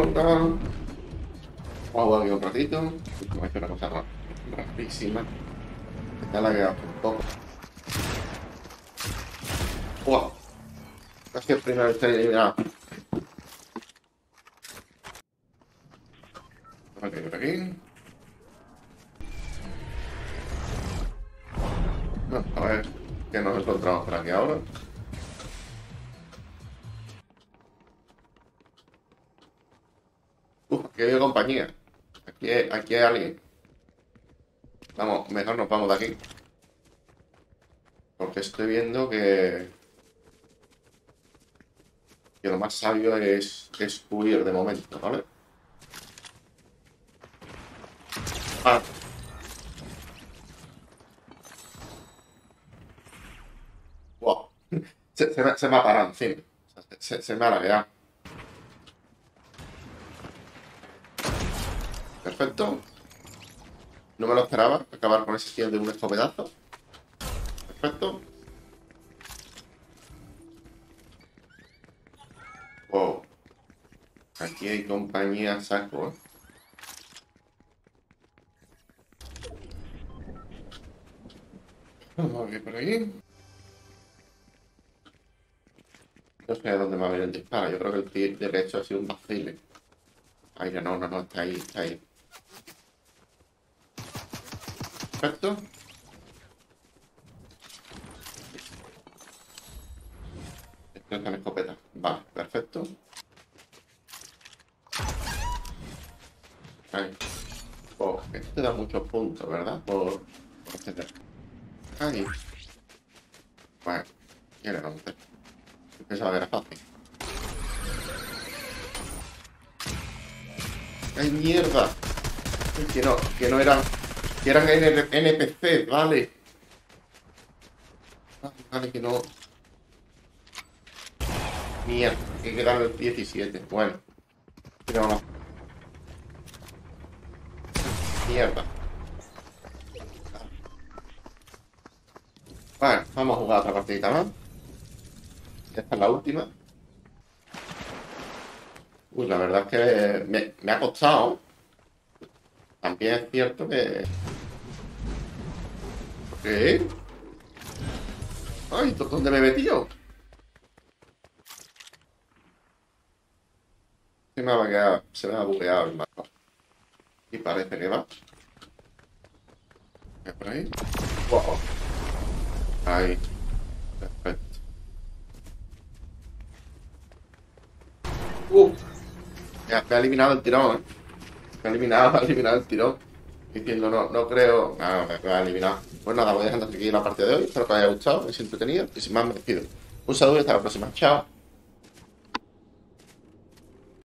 ronda. Vamos a jugar aquí un ratito. Como he hecho una cosa rapidísima. Ya la he quedado un poco. ¡Wow! Casi el primero está eliminado. Por aquí. Bueno, a ver qué nos encontramos por aquí ahora. Aquí hay compañía. Aquí hay alguien. Vamos, mejor nos vamos de aquí. Porque estoy viendo que lo más sabio es huir de momento, ¿vale? Ah. Wow. Se me ha parado encima. Se me ha lagueado. Perfecto. No me lo esperaba, acabar con ese kill de un escopetazo. Perfecto. Wow. Aquí hay compañía saco, ¿eh? Vamos a ver por aquí. No sé a dónde me va a venir el disparo. Yo creo que el pie derecho ha sido un vacile. Ay, no, está ahí, está ahí. Perfecto. Esto está en escopeta. Vale, perfecto. Ahí. Oh, esto te da muchos puntos, ¿verdad? Por etcétera. Ahí. Bueno, ¿qué le vamos a hacer? Pensaba que era fácil. ¡Ay, mierda! Que no eran... Que eran NPC, vale. Vale, que no... Mierda, que quedaron el 17. Bueno. No. Mierda. Vale, vamos a jugar otra partidita más. Esta es la última. Uy, la verdad es que me ha costado. También es cierto que... ¿Qué? Ay, ¿dónde me he metido? Se me ha bugueado el mapa. Y parece que va. ¿Es por ahí? Wow. Ahí. Perfecto. Me ha eliminado el tirón, ¿eh? Me ha eliminado el tirón. Diciendo, no creo... No, me ha eliminado. Pues nada, voy dejando aquí la partida de hoy. Espero que os haya gustado, que es entretenido. Y sin más me despido. Un saludo y hasta la próxima. Chao.